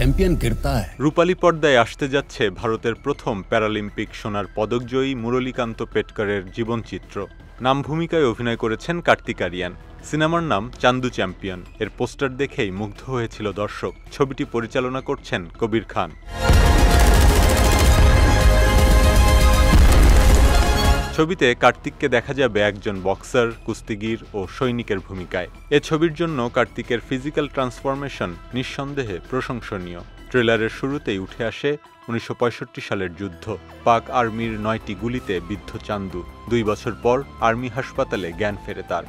Champion गिरता है। রূপালী পর্দায় আসতে যাচ্ছে ভারতের প্রথম প্যারালিম্পিক সোনার পদকজয়ী মুরলীকান্ত পেটকারের জীবনচিত্র। নাম ভূমিকায় অভিনয় করেছেন কার্তিক আরিয়ান। সিনেমার নাম চান্দু চ্যাম্পিয়ন। এর পোস্টার দেখেই মুগ্ধ হয়েছিল দর্শক। ছবিটি পরিচালনা করছেন কবির খান। ছবিতে কার্তিককে দেখা যাবে একজন বক্সার, কুস্তিগির ও সৈনিকের ভূমিকায়। এ ছবির জন্য কার্তিকের ফিজিক্যাল ট্রান্সফরমেশন নিঃসন্দেহে প্রশংসনীয়। ট্রেলারের শুরুতেই উঠে আসে 1965 সালের যুদ্ধ। পাক আর্মির 9টি গুলিতে বিদ্ধ চান্দু। 2 বছর পর আর্মি হাসপাতালে জ্ঞান ফেরে তার।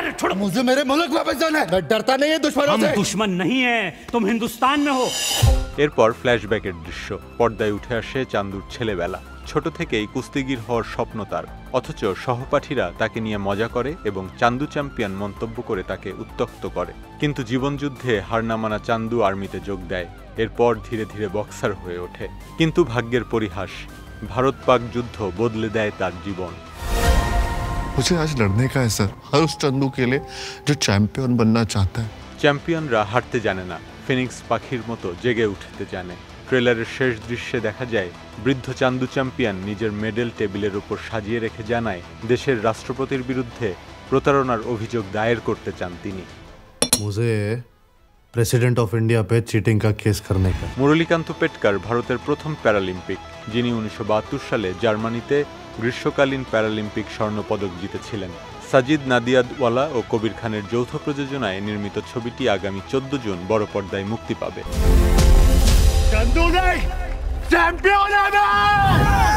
এরপর ফ্ল্যাশব্যাকের দৃশ্য। পর্দায় উঠে আসে চান্দুর ছেলেবেলা। ছোট থেকেই কুস্তিগির হওয়ার স্বপ্ন তার, অথচ সহপাঠীরা তাকে নিয়ে মজা করে এবং চান্দু চ্যাম্পিয়ন মন্তব্য করে তাকে উত্ত্যক্ত করে। কিন্তু জীবনযুদ্ধে হার না মানা চান্দু আর্মিতে যোগ দেয়। এরপর ধীরে ধীরে বক্সার হয়ে ওঠে। কিন্তু ভাগ্যের পরিহাস, ভারত পাক যুদ্ধ বদলে দেয় তার জীবন। मुझे आज लड़ने का है सर, हर उस चंदू के लिए जो चैंपियन बनना चाहता है। চ্যাম্পিয়নরা হারতে জানে না, ফিনিক্স পাখির মতো জেগে উঠতে জানে। ট্রেলারের শেষ দৃশ্যে দেখা যায় বৃদ্ধ চান্দু চ্যাম্পিয়ন নিজের মেডেল টেবিলের উপর সাজিয়ে রেখে জানায় দেশের রাষ্ট্রপতির বিরুদ্ধে প্রতারণার অভিযোগ দায়ের করতে চান তিনি। প্রেসিডেন্ট অফ ইন্ডিয়া पे চিটিং का केस करने का। মুরলীকান্ত পেটকার ভারতের প্রথম প্যারালিম্পিক, যিনি 1972 সালে জার্মানিতে গ্রীষ্মকালীন প্যারালিম্পিক স্বর্ণপদক জিতেছিলেন। সাজিদ নাদিয়াদওয়ালা ও কবির খানের যৌথ প্রযোজনায় নির্মিত ছবিটি আগামী 14 জুন বড় পর্দায় মুক্তি পাবে।